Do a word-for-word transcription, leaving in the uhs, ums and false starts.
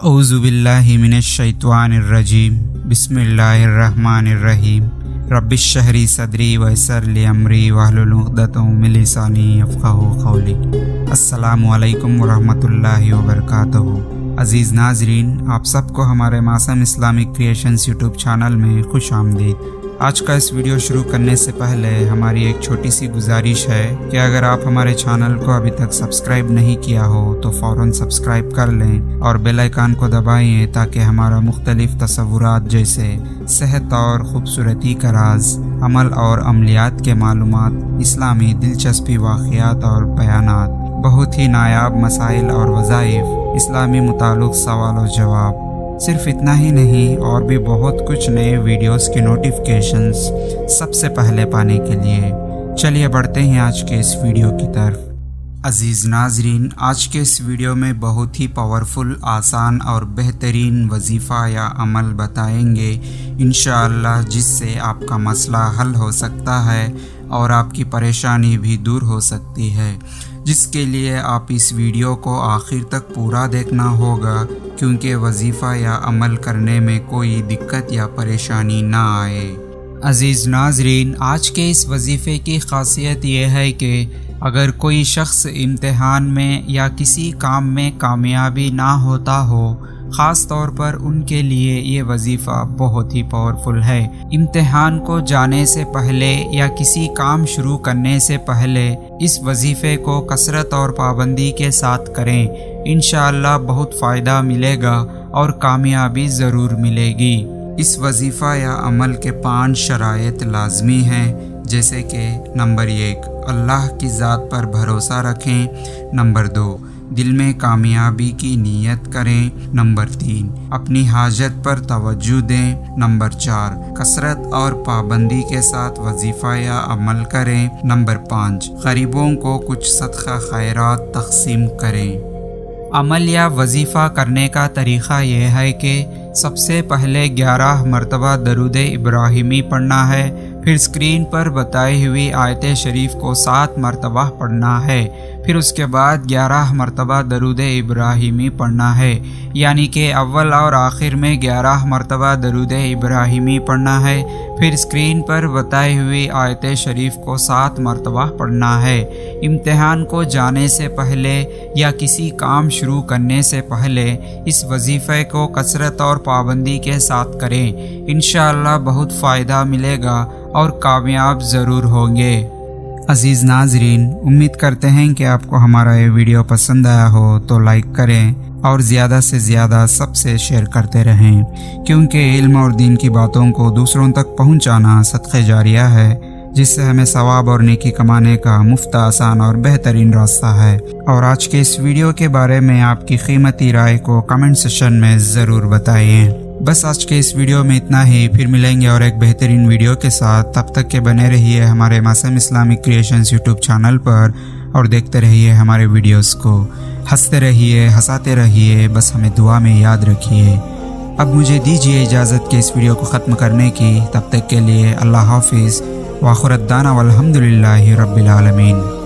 अऊज़ु बिल्लाहि मिनश्शैत्वानिर्रजीम बिस्मिल्लाहिर्रहमानिर्रहीम रब्बिश्शहरी सदरी वयस्सिर ली अमरी वहलुल उक़दतम मिन लिसानी यफ़क़हू क़ौली। अस्सलामु अलैकुम वरहमतुल्लाहि वबरकातुहू। अज़ीज़ नाज़रीन, आप सबको हमारे मासूम इस्लामिक क्रिएशंस यूट्यूब चैनल में खुश आमदीद। आज का इस वीडियो शुरू करने से पहले हमारी एक छोटी सी गुजारिश है कि अगर आप हमारे चैनल को अभी तक सब्सक्राइब नहीं किया हो तो फ़ौरन सब्सक्राइब कर लें और बेल आइकन को दबाएं ताकि हमारा मुख्तलिफ तसव्वुरात जैसे सेहत और ख़ूबसूरती का राज, अमल और अमलियात के मालूमात, इस्लामी दिलचस्पी वाक़ियात और बयानात, बहुत ही नायाब मसाइल और वज़ाइफ, इस्लामी मुताल्लिक़ सवाल और जवाब, सिर्फ इतना ही नहीं और भी बहुत कुछ नए वीडियोस के नोटिफिकेशंस सबसे पहले पाने के लिए चलिए बढ़ते हैं आज के इस वीडियो की तरफ। अज़ीज़ नाज़रीन, आज के इस वीडियो में बहुत ही पावरफुल, आसान और बेहतरीन वजीफ़ा या अमल बताएंगे इंशाअल्लाह, जिससे आपका मसला हल हो सकता है और आपकी परेशानी भी दूर हो सकती है, जिसके लिए आप इस वीडियो को आखिर तक पूरा देखना होगा क्योंकि वजीफ़ा या अमल करने में कोई दिक्कत या परेशानी ना आए। अज़ीज़ नाज़रीन, आज के इस वजीफ़े की ख़ासियत यह है कि अगर कोई शख्स इम्तिहान में या किसी काम में कामयाबी ना होता हो, ख़ास तौर पर उनके लिए ये वजीफ़ा बहुत ही पावरफुल है। इम्तिहान को जाने से पहले या किसी काम शुरू करने से पहले इस वजीफ़े को कसरत और पाबंदी के साथ करें। इंशाअल्लाह बहुत फ़ायदा मिलेगा और कामयाबी ज़रूर मिलेगी। इस वजीफ़ा या अमल के पांच शराइत लाजमी हैं, जैसे कि नंबर एक, अल्लाह की ज़ात पर भरोसा रखें। नंबर दो, दिल में कामयाबी की नीयत करें। नंबर तीन, अपनी हाजत पर तवज्जो दें। नंबर चार, कसरत और पाबंदी के साथ वजीफ़ा या अमल करें। नंबर पाँच, गरीबों को कुछ सदका खैरात तक़सीम करें। अमल या वजीफ़ा करने का तरीक़ा यह है कि सबसे पहले ग्यारह मरतबा दरूद इब्राहिमी पढ़ना है, फिर स्क्रीन पर बताई हुई आयत शरीफ को सात मरतबा पढ़ना है, फिर उसके बाद ग्यारह मरतबा दरूद इब्राहिमी पढ़ना है, यानी कि अव्वल और आखिर में ग्यारह मरतबा दरूद इब्राहिमी पढ़ना है, फिर स्क्रीन पर बताई हुई आयत शरीफ को सात मरतबा पढ़ना है। इम्तिहान को जाने से पहले या किसी काम शुरू करने से पहले इस वजीफ़े को कसरत और पाबंदी के साथ करें। इंशाअल्लाह बहुत फ़ायदा मिलेगा और कामयाब ज़रूर होंगे। अज़ीज़ नाज़रीन, उम्मीद करते हैं कि आपको हमारा ये वीडियो पसंद आया हो तो लाइक करें और ज़्यादा से ज़्यादा सबसे शेयर करते रहें, क्योंकि इल्म और दीन की बातों को दूसरों तक पहुंचाना सदक़े जारिया है, जिससे हमें सवाब और नेकी कमाने का मुफ्त, आसान और बेहतरीन रास्ता है। और आज के इस वीडियो के बारे में आपकी कीमती राय को कमेंट सेशन में ज़रूर बताइए। बस आज के इस वीडियो में इतना ही, फिर मिलेंगे और एक बेहतरीन वीडियो के साथ। तब तक के बने रहिए हमारे मासूम इस्लामिक क्रिएशंस यूट्यूब चैनल पर और देखते रहिए हमारे वीडियोस को। हंसते रहिए, हंसाते रहिए, बस हमें दुआ में याद रखिए। अब मुझे दीजिए इजाज़त के इस वीडियो को ख़त्म करने की। तब तक के लिए अल्लाह हाफिज़ व आखिर दाना वल्हम्दुलिल्लाहि रब्बिल आलमीन।